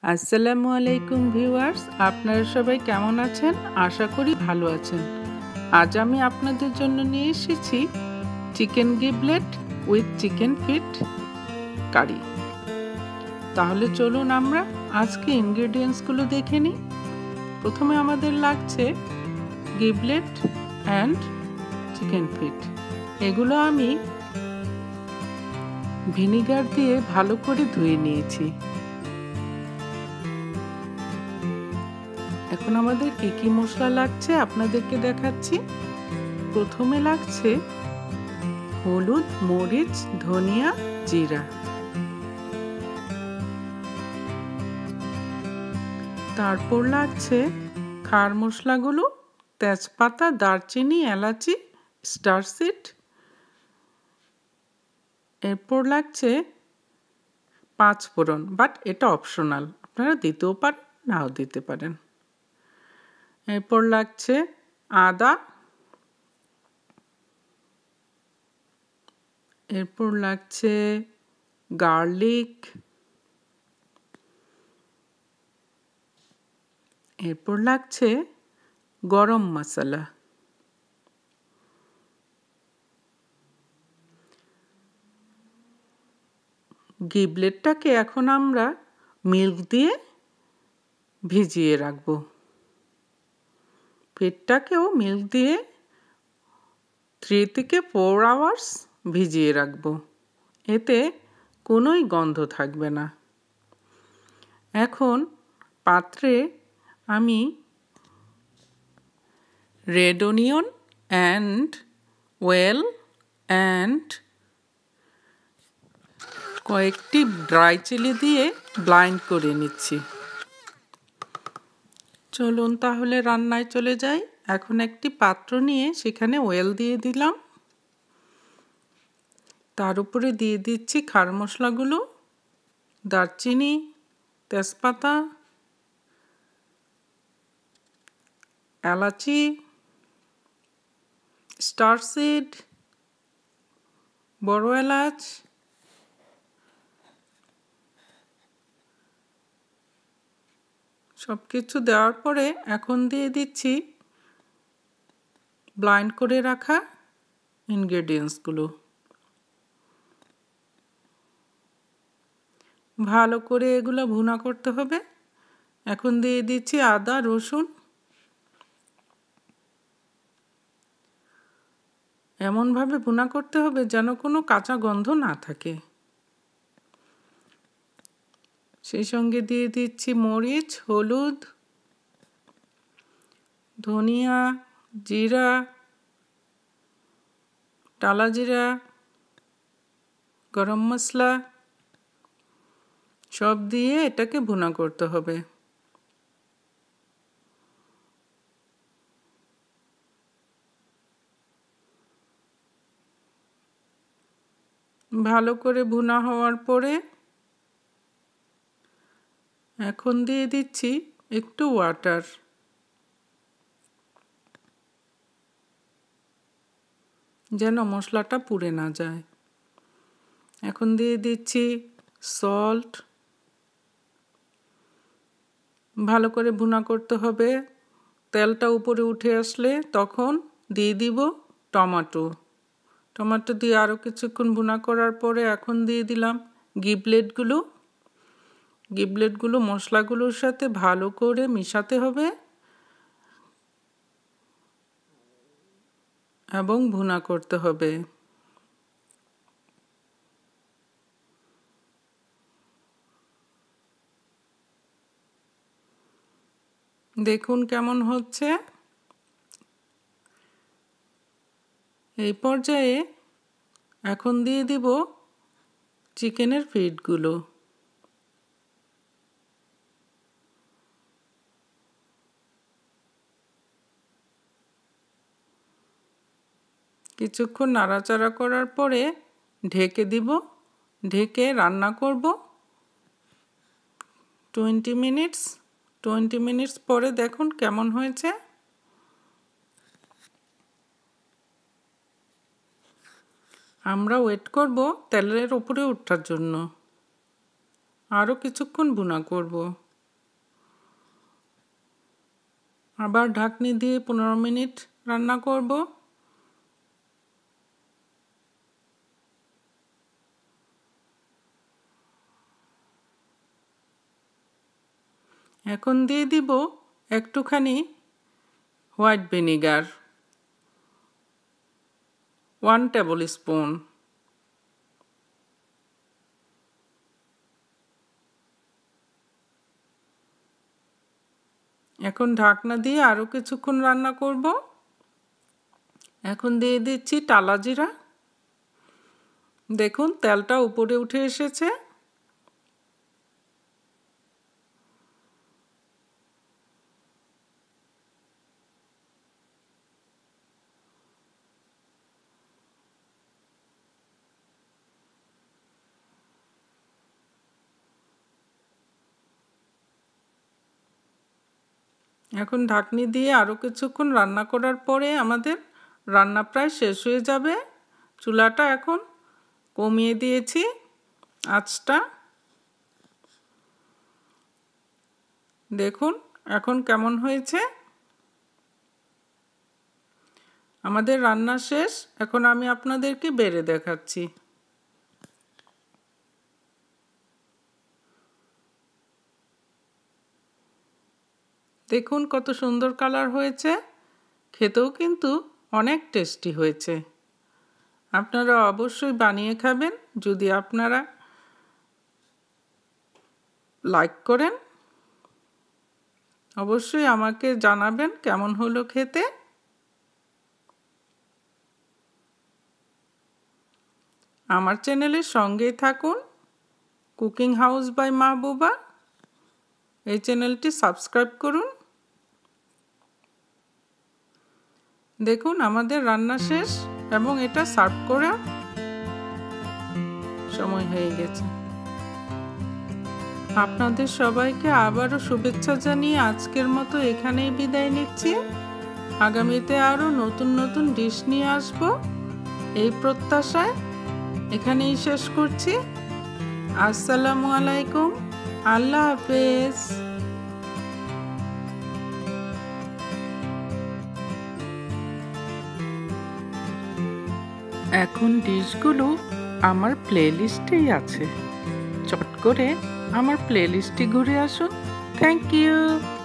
আসসালামু আলাইকুম ভিউয়ার্স, আপনারা সবাই কেমন আছেন? আশা করি ভালো আছেন। আজ আমি আপনাদের জন্য নিয়ে এসেছি chicken giblet with chicken feet curry. তাহলে চলুন আমরা আজকে ইনগ্রেডিয়েন্টসগুলো দেখে নিই। প্রথমে আমাদের লাগছে গিবলেট অ্যান্ড চিকেন ফিট। এগুলো আমি ভিনিগার দিয়ে ভালো করে ধুয়ে নিয়েছি। এখন আমাদের কি কি মশলা লাগছে আপনাদেরকে দেখাচ্ছি। প্রথমে লাগছে হলুদ, মরিচ, ধনিয়া, জিরা। তারপর লাগছে খার মশলাগুলো, তেজপাতা, দারচিনি, এলাচি, স্টারসিড। এরপর লাগছে পাঁচফোড়ন, বাট এটা অপশনাল, আপনারা দিতেও পারেন নাও দিতে পারেন। এরপর লাগছে আদা, এরপর লাগছে গার্লিক, এরপর লাগছে গরম মশলা। গিবলেটটাকে এখন আমরা মিল্ক দিয়ে ভিজিয়ে রাখবো। ফিটটাকেও মিল্ক দিয়ে 3 থেকে 4 আওয়ার্স ভিজিয়ে রাখবো। এতে কোনোই গন্ধ থাকবে না। এখন পাত্রে আমি red onion and oil and কয়েকটি ড্রাই চিলি দিয়ে ব্লাইন্ড করে নিচ্ছি। চলুন তাহলে রান্নায় চলে যাই। এখন একটি পাত্র নিয়ে সেখানে ওয়েল দিয়ে দিলাম। তার উপরে দিয়ে দিচ্ছি খার মশলাগুলো, দারচিনি, তেজপাতা, এলাচি, স্টারসিড, বড় এলাচ, সব কিছু দেওয়ার পরে এখন দিয়ে দিচ্ছি ব্লাইন্ড করে রাখা ইনগ্রেডিয়েন্টসগুলো। ভালো করে এগুলো ভুনা করতে হবে। এখন দিয়ে দিচ্ছি আদা, রসুন। এমনভাবে ভুনা করতে হবে যেন কোনো কাঁচা গন্ধ না থাকে। সেই সঙ্গে দিয়ে দিচ্ছি মরিচ, হলুদ, ধনিয়া, জিরা, টালা জিরা, গরম মশলা সব দিয়ে এটাকে ভুনা করতে হবে। ভালো করে ভুনা হওয়ার পরে এখন দিয়ে দিচ্ছি একটু ওয়াটার। যেন মশলাটা পুড়ে না যায়। এখন দিয়ে দিচ্ছি সল্ট। ভালো করে ভুনা করতে হবে। তেলটা উপরে উঠে আসলে তখন দিয়ে দিব টমেটো। টমেটো দিয়ে আরও কিছুক্ষণ ভুনা করার পরে এখন দিয়ে দিলাম গিবলেটগুলো। গিবলেটগুলো মশলাগুলোর সাথে ভালো করে মিশাতে হবে এবং ভুনা করতে হবে। দেখুন কেমন হচ্ছে। এই পর্যায়ে এখন দিয়ে দিব চিকেনের ফিটগুলো। কিছুক্ষণ নাড়াচাড়া করার পরে ঢেকে দিব। ঢেকে রান্না করব 20 মিনিটস। 20 মিনিটস পরে দেখুন কেমন হয়েছে। আমরা ওয়েট করব তেলের উপরে ওঠার জন্য। আরও কিছুক্ষণ ভুনা করব। আবার ঢাকনি দিয়ে 15 মিনিট রান্না করব। এখন দিয়ে দিব একটুখানি হোয়াইট ভিনেগার, 1 টেবিল স্পুন। এখন ঢাকনা দিয়ে আরও কিছুক্ষণ রান্না করব। এখন দিয়ে দিচ্ছি টালা জিরা। দেখুন তেলটা উপরে উঠে এসেছে। এখন ঢাকনি দিয়ে আরও কিছুক্ষণ রান্না করার পরে আমাদের রান্না প্রায় শেষ হয়ে যাবে। চুলাটা এখন কমিয়ে দিয়েছি আঁচটা। দেখুন এখন কেমন হয়েছে। আমাদের রান্না শেষ। এখন আমি আপনাদেরকে বেড়ে দেখাচ্ছি। দেখুন কত সুন্দর কালার হয়েছে, খেতেও কিন্তু অনেক টেস্টি হয়েছে। আপনারা অবশ্যই বানিয়ে খাবেন। যদি আপনারা লাইক করেন অবশ্যই আমাকে জানাবেন কেমন হলো খেতে। আমার চ্যানেলের সঙ্গেই থাকুন, কুকিং হাউস বাই মাহবুবা। এই চ্যানেলটি সাবস্ক্রাইব করুন। দেখুন আমাদের রান্না শেষ এবং এটা সার্ভ করার সময় হয়ে গেছে। আপনাদের সবাইকে আবারও শুভেচ্ছা জানিয়ে আজকের মতো এখানেই বিদায় নিচ্ছি। আগামীতে আরও নতুন নতুন ডিশ নিয়ে আসব এই প্রত্যাশায় এখানেই শেষ করছি। আসসালামু আলাইকুম, আল্লাহ হাফেজ। এখন ডিশগুলো আমার প্লেলিস্টেই আছে। চট করে আমার প্লেলিস্টে ঘুরে আসুন। Thank you.